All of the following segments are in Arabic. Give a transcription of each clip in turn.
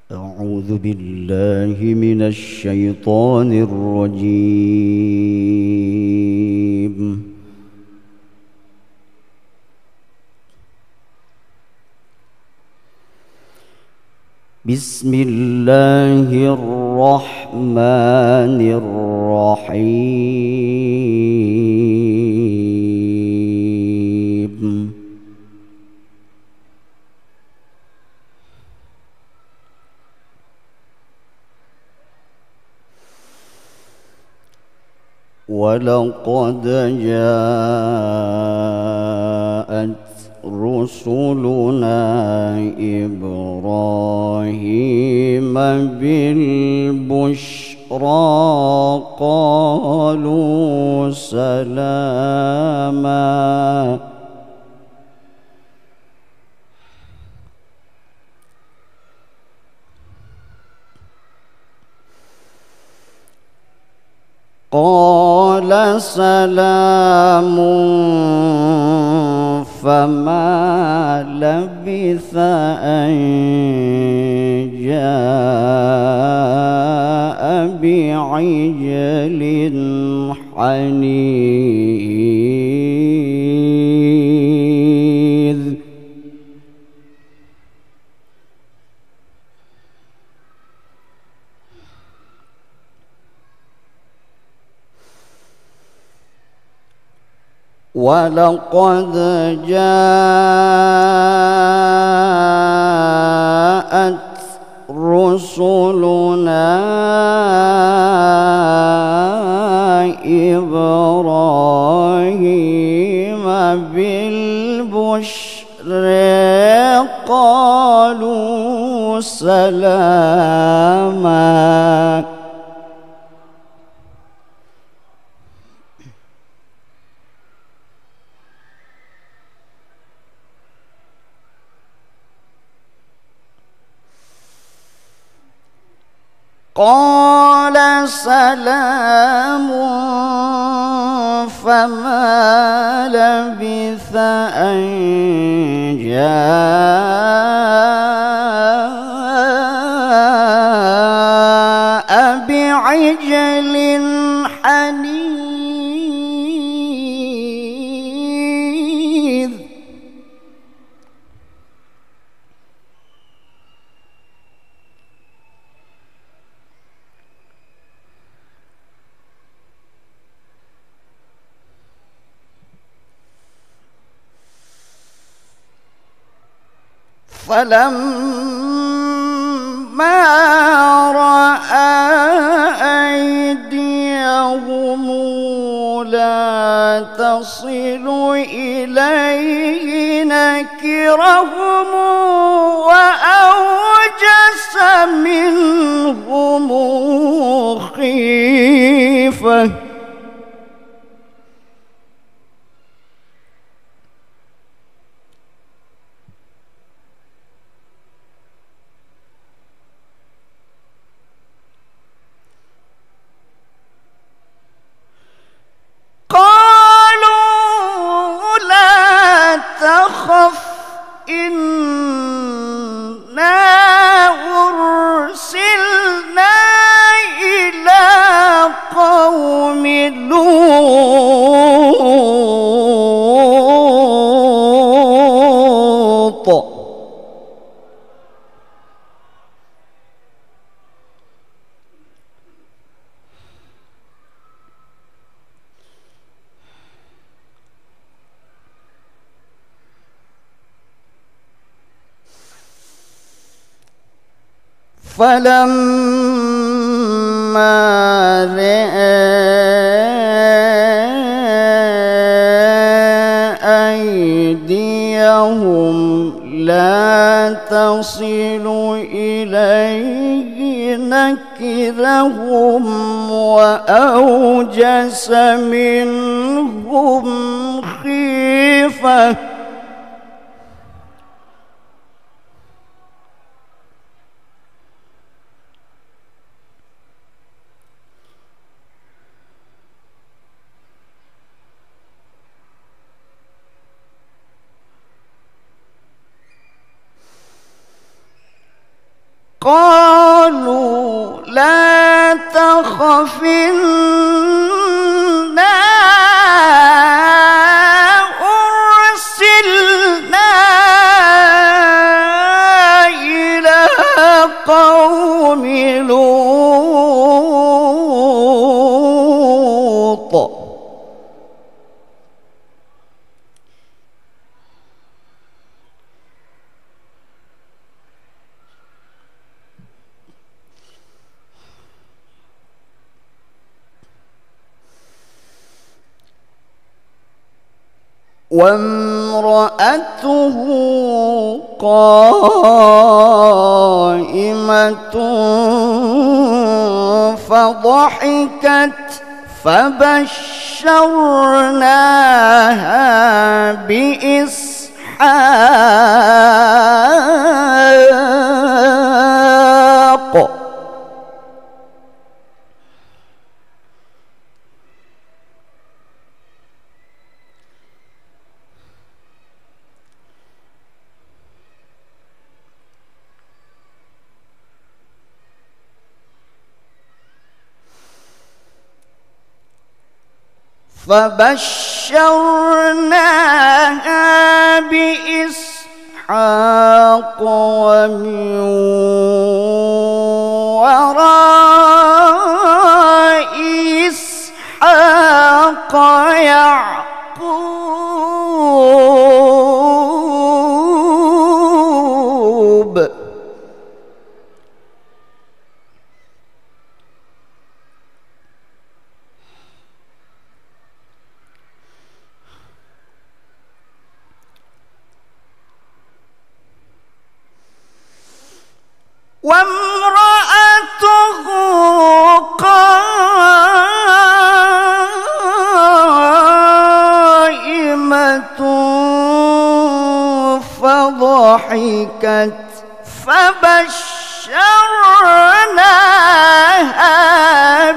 أعوذ بالله من الشيطان الرجيم. بسم الله الرحمن الرحيم. ولقد جاءت رسلنا إبراهيم بالبشرى قالوا سلاما قال سلام فما لبث أن جاء بعجل حنيذ. ولقد جاءت رسلنا إبراهيم بالبشر قالوا سلاما قال سلام فما لبث أن جاء بعجل حنيذ. فلما رأى أيديهم لا تصل إليه نكرهم وأوجس منهم خيفة. إنا أرسلنا إلى قوم لوط. فلما رأى أيديهم لا تصل إليه نكرهم وأوجس منهم خيفة. قالوا لا تخف إنا أرسلنا إلى قوم لوط وامرأته قائمة فضحكت فبشرناها بإسحاق فبشرناها بإسحاق ومن وراء إسحاق يعقوب وامرأته قائمة فضحكت فبشرناها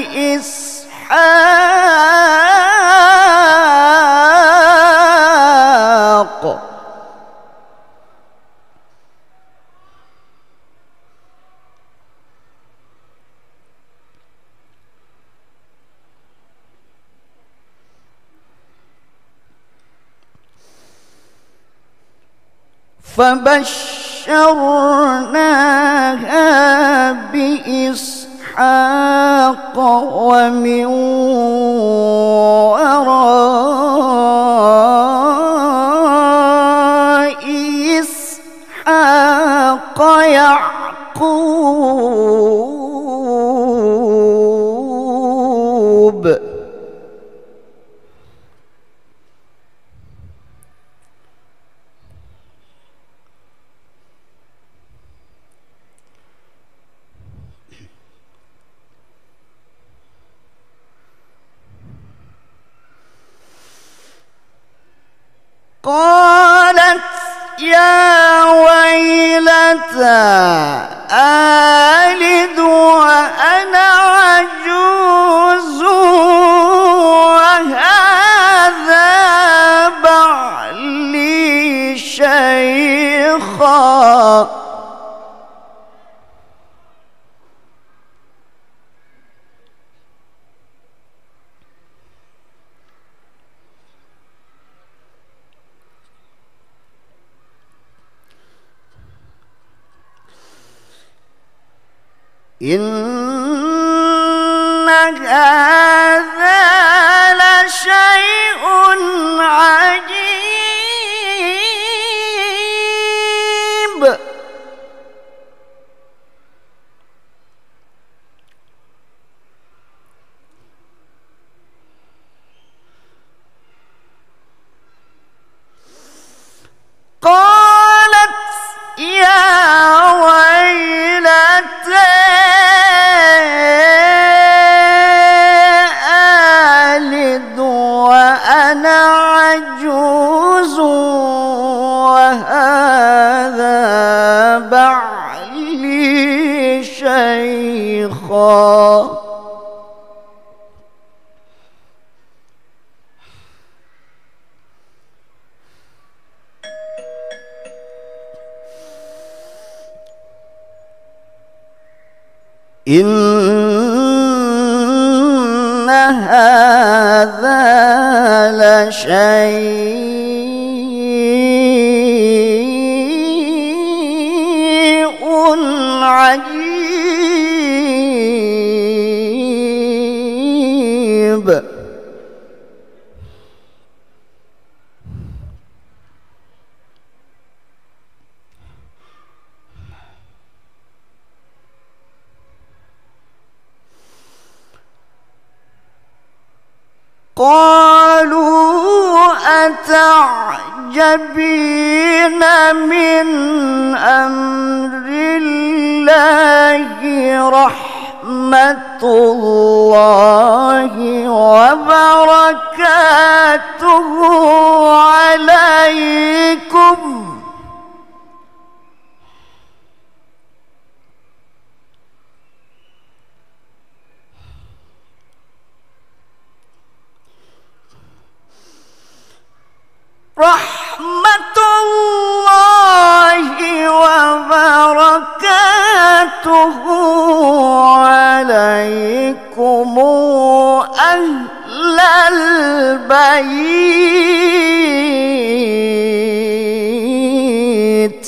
بإسحاق فبشرناها بإسحاق ومن وراء إسحاق يعقوب قالت يا ويلتى آلد وأنا عجوز وهذا بعلي شيخا إن هذا لشيء عجيب قالت يا ويلتى آلد وأنا عجوز وهذا بعلي شيخا إن هذا لشيء عجيب. قالوا أتعجبين من أمر الله رحمة الله وبركاته عليكم رحمة الله وبركاته عليكم أهل البيت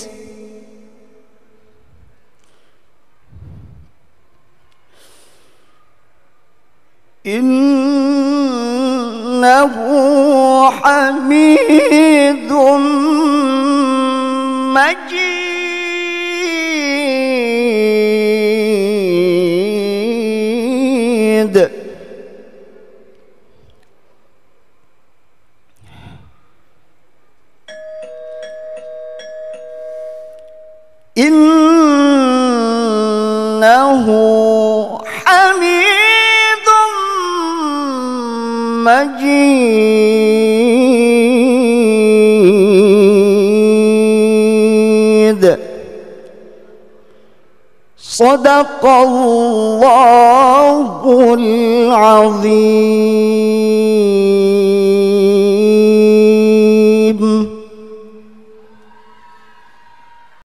إنه حميد مجيد. إنه حميد مجيد. صدق الله العظيم.